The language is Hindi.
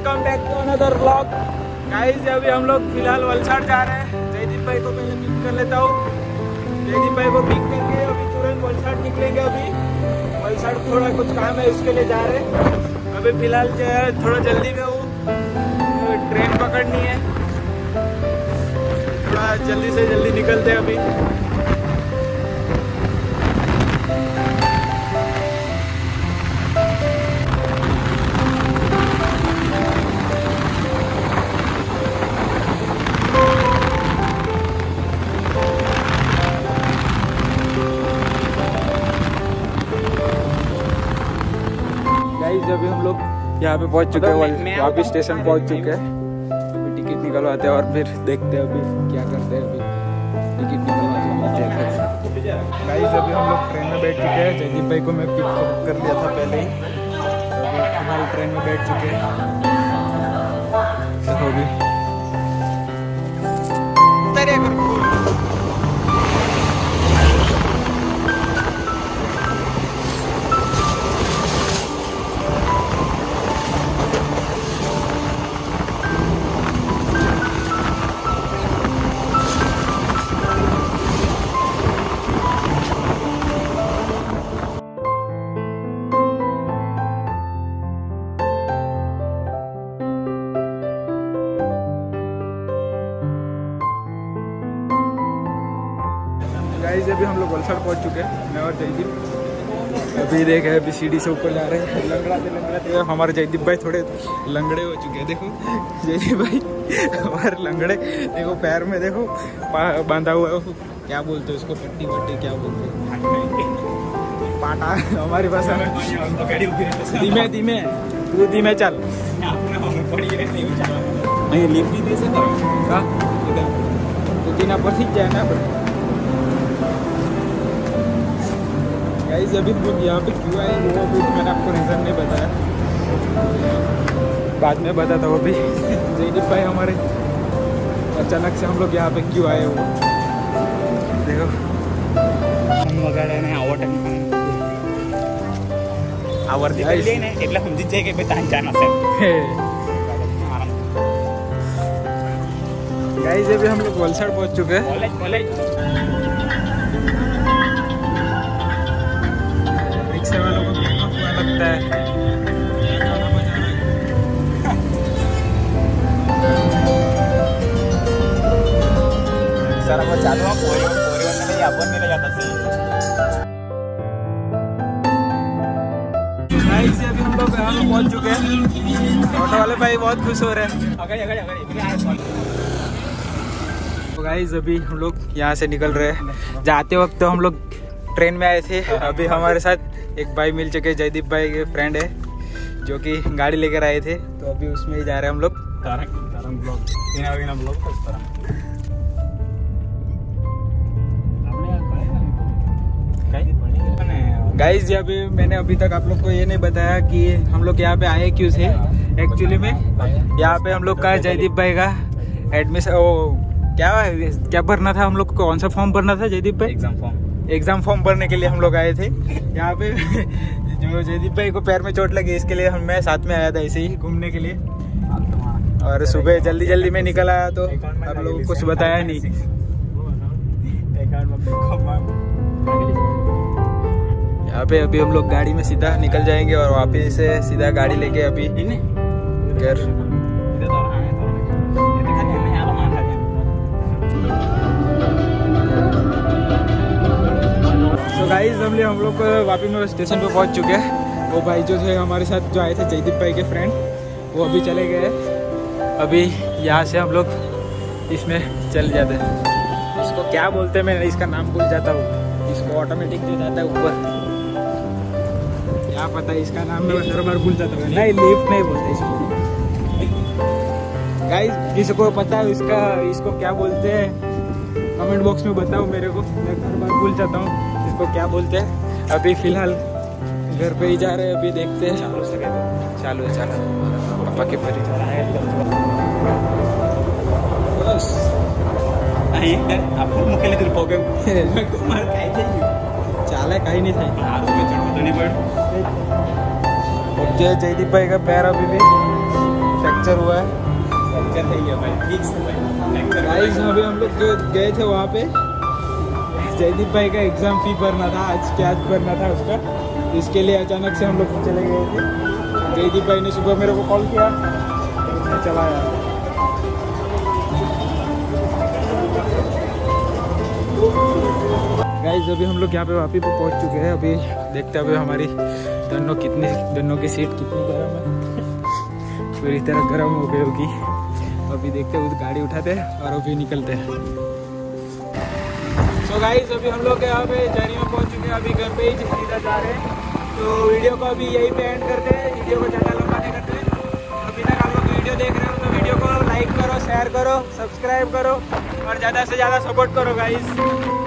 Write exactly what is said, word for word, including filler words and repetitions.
Welcome back to another vlog. Guys अभी हम लोग फिलहाल वलसाड जा रहे हैं। जयदीप भाई को पहले पिक कर लेता हूँ। जयदीप भाई को पिक करके अभी तुरंत वलसाड निकलेंगे। अभी वलसाड थोड़ा कुछ काम है उसके लिए जा रहे हैं। अभी फिलहाल जो है थोड़ा जल्दी में हूँ, ट्रेन पकड़नी है, थोड़ा जल्दी से जल्दी निकलते हैं अभी। अभी हम लोग यहाँ पे पहुँच चुके हैं, वापस स्टेशन पहुँच चुके हैं। अभी टिकट निकलवाते हैं और फिर देखते हैं अभी क्या करते हैं। अभी टिकट निकलवाते हैं। गाइस अभी हम लोग ट्रेन में बैठ चुके हैं। जयदीप भाई को मैं पिक कर लिया था पहले ही, अभी फिलहाल ट्रेन में बैठ चुके हैं। देखो अभी गाइस अभी हम लोग वलसाड पहुंच चुके हैं, मैं और जयदीप। अभी देखे अभी सीढ़ी से ऊपर जा रहे हैं, लंगड़ाते लंगड़ाते। हमारे जयदीप भाई थोड़े लंगड़े हो चुके हैं। देखो जयदीप भाई हमारे लंगड़े, देखो पैर में देखो बांधा हुआ है, क्या बोलते हैं उसको, पट्टी वट्टी क्या बोलते हैं, पाटा हमारी भाषा में। धीमे धीमे तू धीमे चल, नहीं लिफ्ट भी दे सकता तो तीन पर सीख जाए ना। गाइस अभी लोग यहाँ पे क्यों आए वो अभी मैंने आपको रीज़न नहीं बताया, बाद में बताता हूँ। अभी जयदीप भाई हमारे अचानक से हम लोग यहाँ पे क्यों आए वो देखो। वगैरह ने आवडत आवडती पडली ने એટલે સમજી જાય કે ભાઈ તાન જાના છે। गाइस अभी हम लोग वलसाड पहुँच चुके हैं। कॉलेज कॉलेज रिक्शा वालों को देखो क्या लगता है, गाना बजा रहा है। सारा वो चालू है, कोई कोई वाला नहीं अपन नहीं ले जाता से। गाइस अभी हम लोग यहाँ पे पहुँच चुके हैं। ऑटो वाले भाई बहुत खुश हो रहे हैं। अगर अगर अगर तो गाइस अभी हम लोग यहाँ से निकल रहे हैं। जाते वक्त तो हम लोग ट्रेन में आए थे। अभी हमारे साथ एक भाई मिल चुके, जयदीप भाई के फ्रेंड है जो कि गाड़ी लेकर आए थे, तो अभी उसमें ही जा रहे हैं हम लोग। गाइस अभी मैंने अभी तक आप लोग को ये नहीं बताया कि हम लोग यहाँ पे आए क्यों थे। एक्चुअली में यहाँ पे हम लोग का जयदीप भाई का एडमिशन, वो क्या क्या भरना था हम लोग को, कौन सा फॉर्म भरना था जयदीप भाई? एग्जाम फॉर्म एग्जाम फॉर्म भरने के लिए हम लोग आए थे यहाँ पे। जो जयदीप भाई को पैर में चोट लगी, इसके लिए हम मैं साथ में आया था ऐसे ही घूमने के लिए। और सुबह जल्दी जल्दी में निकल आया तो आप लोगों को कुछ बताया नहीं। यहाँ पे अभी हम लोग गाड़ी में सीधा निकल जाएंगे और वापस से सीधा गाड़ी लेके अभी घर। तो गाइस हम लोग हम लोग वापस में स्टेशन पे पहुंच चुके हैं। वो भाई जो थे हमारे साथ जो आए थे, जयदीप भाई के फ्रेंड, वो अभी चले गए। अभी यहाँ से हम लोग इसमें चल जाते हैं। इसको क्या बोलते हैं, मैं इसका नाम भूल जाता हूँ। इसको ऑटोमेटिक जो जाता है ऊपर, क्या पता है इसका नाम, मैं हर बार भूल जाता हूँ। नहीं लिफ्ट नहीं बोलते इसको। गाइस किसी को पता है इसका इसको क्या बोलते हैं कमेंट बॉक्स में बताओ मेरे को, मैं हर बार भूल जाता हूँ इसको क्या बोलते हैं। अभी फिलहाल घर पे ही जा रहे हैं, अभी देखते हैं। चालू से चालू है, चालू पापा के पर आपण मुकेले तरी प्रॉब्लेम मार काय चाहिए चाले काही नहीं था। आज में चढ़ तो नहीं पड़। जय जयदीप भाई का पैर अभी भी फ्रैक्चर हुआ है फ्रैक्चर है ये भाई, ठीक से भाई फ्रैक्चर गाइस। अभी हम लोग जो गए थे वहाँ पे जयदीप भाई का एग्ज़ाम फी भरना था, आज कैश भरना था उसका, इसके लिए अचानक से हम लोग चले गए थे। जयदीप भाई ने सुबह मेरे को कॉल किया, मैं चला आया। गाइस अभी हम लोग यहाँ पे वापी पे पहुँच चुके हैं। अभी देखते हैं अभी हमारी दोनों कितनी दोनों की सीट कितनी गर्म है, पूरी तरह गर्म हो गई होगी। अभी देखते हैं, गाड़ी उठाते हैं और अभी निकलते हैं। तो गाइस अभी हम लोग यहाँ पे जर्नी में पहुँच चुके हैं, अभी घर पे ही सीधा जा रहे हैं। तो वीडियो को अभी यहीं पे एंड करते हैं, वीडियो को ज़्यादा लंबा नहीं करते हैं। अभी तक आप लोग वीडियो देख रहे हो तो वीडियो को लाइक करो, शेयर करो, सब्सक्राइब करो और ज़्यादा से ज़्यादा सपोर्ट करो गाइस।